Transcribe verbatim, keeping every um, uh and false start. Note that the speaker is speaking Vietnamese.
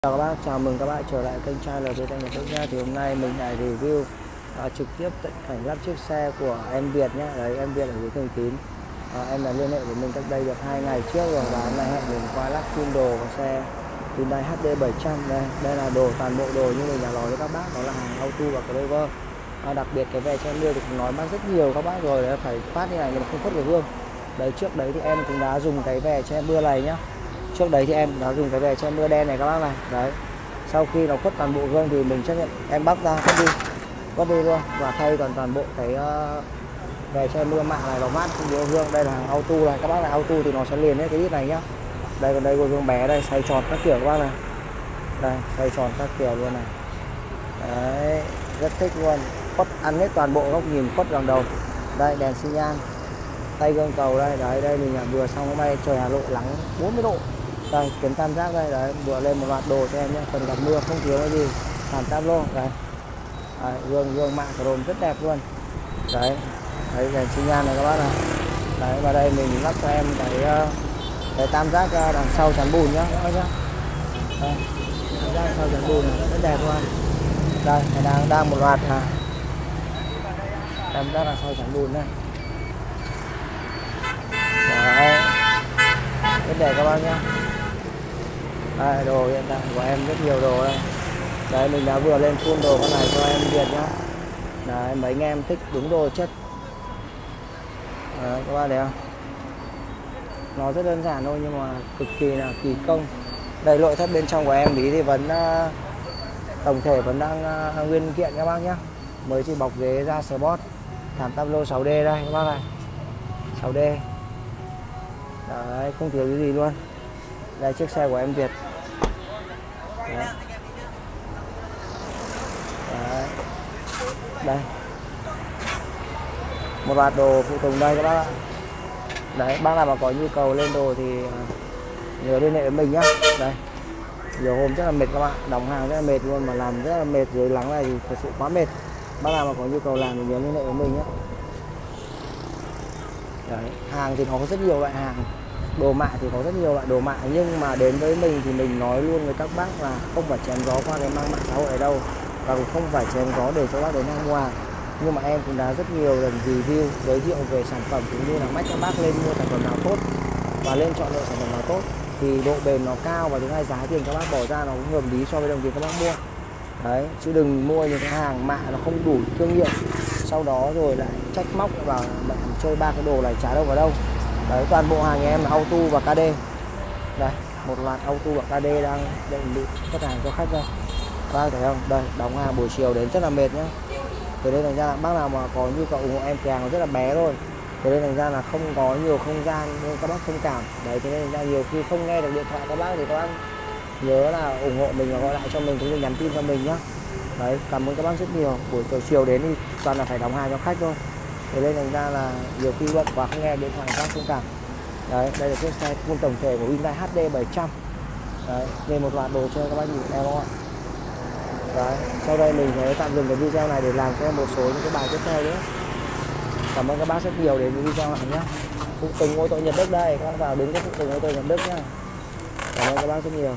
Chào các bác, chào mừng các bạn trở lại kênh channel về Nhật Đức nhá. Thì hôm nay mình lại review à, trực tiếp tận cảnh lắp chiếc xe của em Việt nhé. Đấy, em Việt ở dưới Thường Tín. À, em đã liên hệ với mình cách đây được hai ngày trước rồi và hôm nay hẹn mình qua lắp phun đồ của xe Hyundai hát đê bảy trăm. Đây, đây là đồ toàn bộ đồ như mình đã nói với các bác, đó là hàng auto và Clover. À, đặc biệt cái về che mưa thì cũng nói bác rất nhiều các bác rồi, đấy, phải phát như này nhưng mà không khuất được gương. Đấy, trước đấy thì em cũng đã dùng cái về che mưa này nhá. Trước đấy thì em đã dùng cái về che mưa đen này các bác này. Đấy, sau khi nó khuất toàn bộ gương thì mình chấp nhận em bóc ra cất đi cất đi luôn và thay toàn toàn bộ cái uh, về che mưa mạ này, nó mát không nhiều gương. Đây là hàng auto này các bác, này auto thì nó sẽ liền hết cái ít này nhá. Đây, còn đây của gương bé đây, xoay tròn các kiểu các bác này. Đây, xoay tròn các kiểu luôn này. Đấy, rất thích luôn, khuất ăn hết toàn bộ góc nhìn, khuất đằng đầu. Đây, đèn xi nhan, tay gương cầu đây. Đấy, đây mình làm vừa xong hôm nay trời Hà Nội nắng bốn mươi độ. Đây, kiếm tam giác đây. Đấy, vừa lên một loạt đồ cho em nhé, phần gặp mưa không thiếu cái gì, phản tam lô. Đấy, đấy, gương gương mạ chrome rất đẹp luôn. Đấy, đấy, đèn xi nhan này các bác này. Đấy, và đây mình lắp cho em cái cái tam giác đằng sau chắn bùn nhá các bác nhá. Đây, tam giác sau chắn bùn này, rất đẹp luôn. Đây, này đang đang một loạt à, tam giác đằng sau chắn bùn này. Đấy, rất đẹp các bác nhá. Đây, đồ hiện tại của em rất nhiều đồ đây. Đấy, mình đã vừa lên full đồ con này cho em Việt nhá. Đấy, mấy anh em thích đúng đồ chất. Đấy, các bạn thấy không? Nó rất đơn giản thôi nhưng mà cực kỳ là kỳ công. Đây, nội thất bên trong của em tí thì vẫn uh, tổng thể vẫn đang uh, nguyên kiện các bác nhá. Mới chỉ bọc ghế ra sport, thảm tablo sáu D đây các bác này, sáu D. Đấy, không thiếu cái gì luôn. Đây, chiếc xe của em Việt. Đấy. Đấy. Đây, một loạt đồ phụ tùng đây các bác ạ. Đấy, bác nào mà có nhu cầu lên đồ thì nhớ liên hệ với mình nhá. Đây, nhiều hôm rất là mệt các bạn, đóng hàng rất là mệt luôn, mà làm rất là mệt dưới nắng này thì thật sự quá mệt. Bác nào mà có nhu cầu làm thì nhớ liên hệ với mình nhé. Đấy, hàng thì nó có rất nhiều loại hàng, đồ mạ thì có rất nhiều loại đồ mạ, nhưng mà đến với mình thì mình nói luôn với các bác là không phải chém gió qua cái mang mạng xã hội ở đâu, và cũng không phải chém gió để cho bác đến hàng mua. Nhưng mà em cũng đã rất nhiều lần review giới thiệu về sản phẩm cũng như là mách các bác lên mua sản phẩm nào tốt và lên chọn lựa sản phẩm nào tốt thì độ bền nó cao, và thứ hai giá tiền các bác bỏ ra nó cũng hợp lý so với đồng tiền các bác mua. Đấy, chứ đừng mua những cái hàng mạ nó không đủ thương hiệu, sau đó rồi lại trách móc vào bạn chơi ba cái đồ này trả đâu vào đâu. Đấy, toàn bộ hàng nhà em là auto và ca đê. Đây, một loạt auto và ca đê đang định bị xuất hàng cho khách đây. Các bác thấy không? Đây, đóng hàng buổi chiều đến rất là mệt nhá. Thế nên thành ra là bác nào mà có nhu cầu ủng hộ em, cái hàng nó rất là bé thôi. Thế nên thành ra là không có nhiều không gian nên các bác thông cảm. Đấy, thế nên thành ra nhiều khi không nghe được điện thoại các bác thì các bác nhớ là ủng hộ mình và gọi lại cho mình cũng như nhắn tin cho mình nhá. Đấy, cảm ơn các bác rất nhiều. Buổi chiều chiều đến thì toàn là phải đóng hàng cho khách thôi. Thế nên thành ra là nhiều khi bận quá không nghe điện thoại các bác thông cảm. Đấy, đây là chiếc xe full tổng thể của Hyundai hát đê bảy trăm. Đấy, lên một loạt đồ chơi các bác nhìn em không ạ? Đấy, sau đây mình sẽ tạm dừng cái video này để làm cho em một số những cái bài tiếp theo nữa. Cảm ơn các bác rất nhiều đến với video này nhé. Phụ tùng ô tô Nhật Đức đây, các bác vào đứng cái phụ tùng ô tô Nhật Đức nhá. Cảm ơn các bác rất nhiều.